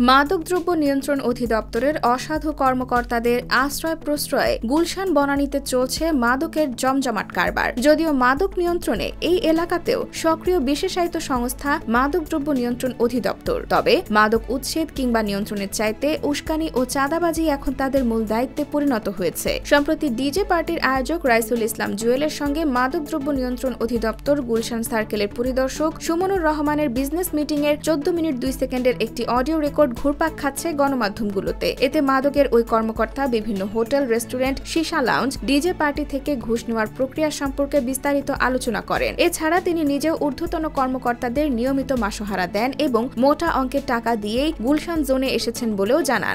মাদকদ্রব্য নিয়ন্ত্রণ অধিদপ্তরের অসাধু কর্মকর্তাদের আশ্রয় প্রশ্রয়ে গুলশান বনানীতে চলছে মাদকের জমজমাট কারবার। যদিও মাদক নিয়ন্ত্রণে এই এলাকাতেও সক্রিয় বিশেষায়িত সংস্থা মাদকদ্রব্য নিয়ন্ত্রণ অধিদপ্তর, তবে মাদক উচ্ছেদ কিংবা নিয়ন্ত্রণের চাইতে উস্কানি ও চাঁদাবাজি এখন তাদের মূল দায়িত্বে পরিণত হয়েছে। সম্প্রতি ডিজে পার্টির আয়োজক রাইসুল ইসলাম জুয়েলের সঙ্গে মাদকদ্রব্য নিয়ন্ত্রণ অধিদপ্তর গুলশান সার্কেলের পরিদর্শক সুমনুর রহমানের বিজনেস মিটিংয়ের 14 মিনিট 2 সেকেন্ডের একটি অডিও রেকর্ড ঘুরপাক খাচ্ছে গণমাধ্যমগুলোতে। এতে মাদকের ওই কর্মকর্তা বিভিন্ন hotel, restaurant, shisha lounge, DJ party থেকে ঘুষ নেওয়ার প্রক্রিয়া সম্পর্কে বিস্তারিত আলোচনা করেন। এছাড়া তিনি নিজেও ঊর্ধ্বতন কর্মকর্তাদের নিয়মিত মাসোহারা দেন এবং মোটা অঙ্কের টাকা দিয়েই গুলশান জোনে এসেছেন বলেও জানান।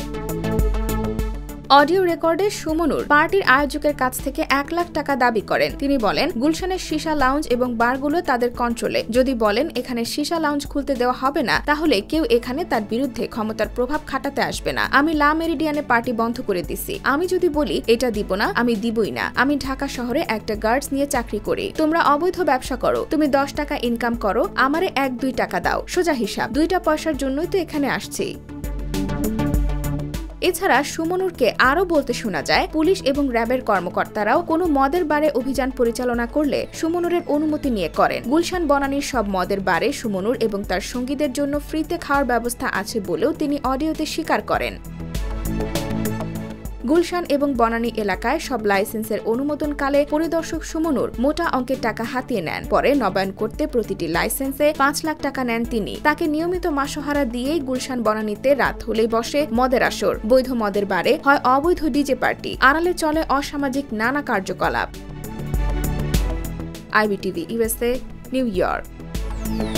অডিও রেকর্ডে সুমনুর পার্টির আয়োজকের কাছ থেকে 1 লাখ টাকা দাবি করেন। তিনি বলেন, গুলশানের শিশা লাউঞ্জ এবং বারগুলো তাদের কন্ট্রোলে। যদি বলেন এখানে শিশা লাউঞ্জ খুলতে দেওয়া হবে না, তাহলে কেউ এখানে তার বিরুদ্ধে ক্ষমতার প্রভাব খাটাতে আসবে না। আমি লা মেরিডিয়ানে পার্টি বন্ধ করে দিছি। আমি যদি বলি এটা দিব না, আমি দিবই না। আমি ঢাকা শহরে একটা গার্ডস নিয়ে চাকরি করি। তোমরা অবৈধ ব্যবসা করো, তুমি 10 টাকা ইনকাম করো, আমারে 1-2 টাকা দাও, সোজা হিসাব। 2টা পয়সার জন্যই তো এখানে আসছি। এছাড়া সুমনুরকে আরও বলতে শোনা যায়, পুলিশ এবং র্যাবের কর্মকর্তারাও কোনো মদের বারে অভিযান পরিচালনা করলে সুমনুরের অনুমতি নিয়ে করেন। গুলশান বনানীর সব মদের বারে সুমনুর এবং তার সঙ্গীদের জন্য ফ্রিতে খাওয়ার ব্যবস্থা আছে বলেও তিনি অডিওতে স্বীকার করেন। গুলশান এবং বনানী এলাকায় সব লাইসেন্সের অনুমোদনকালে পরিদর্শক সুমনুর মোটা অঙ্কের টাকা হাতিয়ে নেন। পরে নবায়ন করতে প্রতিটি লাইসেন্সে 5 লাখ টাকা নেন তিনি। তাকে নিয়মিত মাসোহারা দিয়েই গুলশান বনানীতে রাত হলেই বসে মদের আসর। বৈধ মদের বারে হয় অবৈধ ডিজে পার্টি, আড়ালে চলে অসামাজিক নানা কার্যকলাপ। IBTV USA, New York.